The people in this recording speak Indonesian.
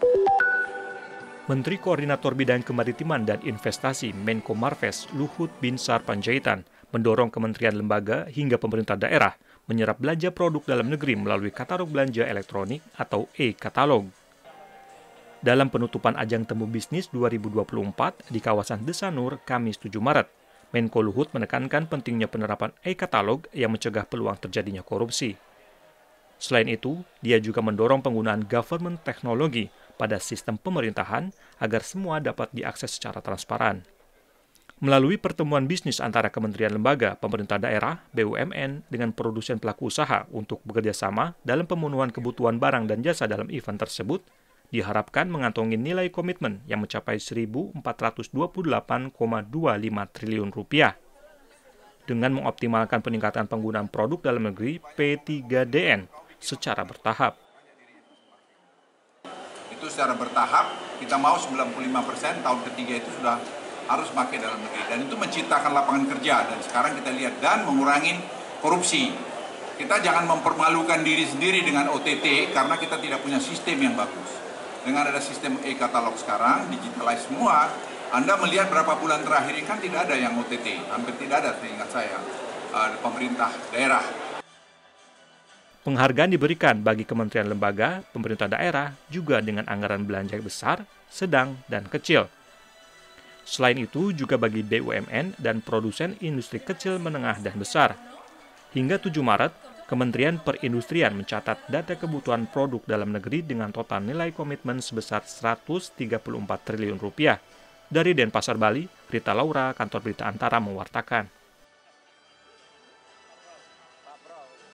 Menteri Koordinator Bidang Kemaritiman dan Investasi Menko Marves Luhut Binsar Panjaitan mendorong kementerian lembaga hingga pemerintah daerah menyerap belanja produk dalam negeri melalui katalog belanja elektronik atau e-katalog. Dalam penutupan ajang temu bisnis 2024 di kawasan Desanur, Kamis 7 Maret, Menko Luhut menekankan pentingnya penerapan e-katalog yang mencegah peluang terjadinya korupsi. Selain itu, dia juga mendorong penggunaan government teknologi pada sistem pemerintahan agar semua dapat diakses secara transparan. Melalui pertemuan bisnis antara kementerian lembaga, pemerintah daerah, BUMN, dengan produsen pelaku usaha untuk bekerja sama dalam pemenuhan kebutuhan barang dan jasa dalam event tersebut, diharapkan mengantongi nilai komitmen yang mencapai Rp1.428,25 triliun. Dengan mengoptimalkan peningkatan penggunaan produk dalam negeri P3DN secara bertahap. Itu secara bertahap, kita mau 95% tahun ketiga itu sudah harus pakai dalam negeri. Dan itu menciptakan lapangan kerja, dan sekarang kita lihat, dan mengurangi korupsi. Kita jangan mempermalukan diri sendiri dengan OTT, karena kita tidak punya sistem yang bagus. Dengan ada sistem e-katalog sekarang, digitalize semua, Anda melihat berapa bulan terakhir ini kan tidak ada yang OTT, hampir tidak ada seingat saya, pemerintah daerah. Penghargaan diberikan bagi kementerian lembaga, pemerintah daerah, juga dengan anggaran belanja besar, sedang, dan kecil. Selain itu, juga bagi BUMN dan produsen industri kecil, menengah, dan besar. Hingga 7 Maret, Kementerian Perindustrian mencatat data kebutuhan produk dalam negeri dengan total nilai komitmen sebesar Rp134 triliun. Dari Denpasar, Bali, Rita Laura, Kantor Berita Antara mewartakan.